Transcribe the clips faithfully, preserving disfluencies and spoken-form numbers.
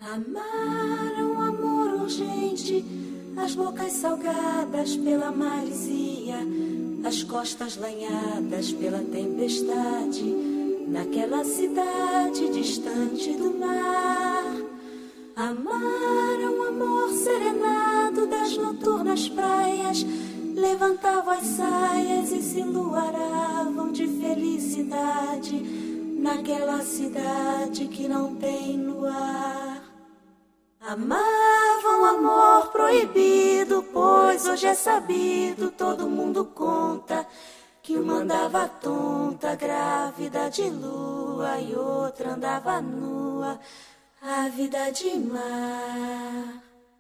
Amaram amor urgente, as bocas salgadas pela maresia, as costas lanhadas pela tempestade, naquela cidade distante do mar. Amaram amor serenado das noturnas praias, levantavam as saias e se luaravam de felicidade, naquela cidade que não tem luar. Amavam amor proibido, pois hoje é sabido, todo mundo conta, que uma andava tonta, grávida de lua, e outra andava nua, ávida de mar.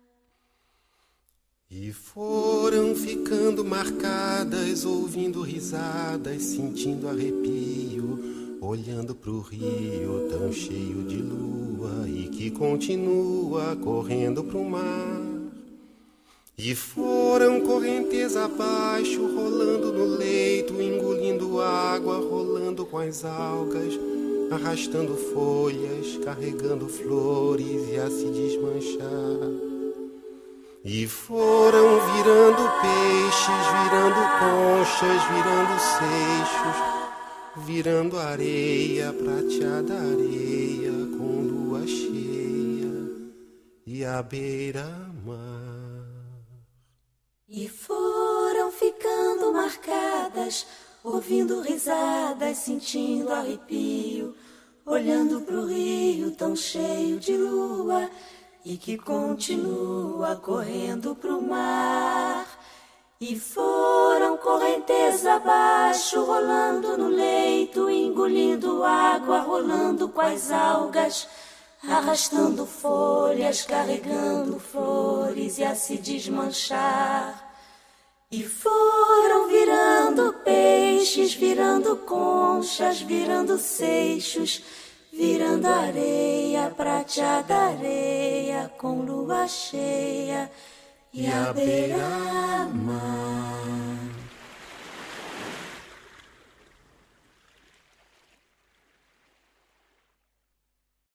E foram ficando marcadas, ouvindo risadas, sentindo arrepio, olhando pro rio tão cheio de lua e que continua correndo pro mar. E foram correnteza abaixo, rolando no leito, engolindo água, rolando com as algas, arrastando folhas, carregando flores e a se desmanchar. E foram virando peixes, virando conchas, virando seixos, virando areia, prateada areia, com lua cheia e a beira-mar. E foram ficando marcadas, ouvindo risadas, sentindo arrepio, olhando pro rio tão cheio de lua e que continua correndo pro mar. E foram correnteza abaixo, rolando no leito, engolindo água, rolando com as algas, arrastando folhas, carregando flores e a se desmanchar. E foram virando peixes, virando conchas, virando seixos, virando areia, prateada areia, com lua cheia e a beira-mar.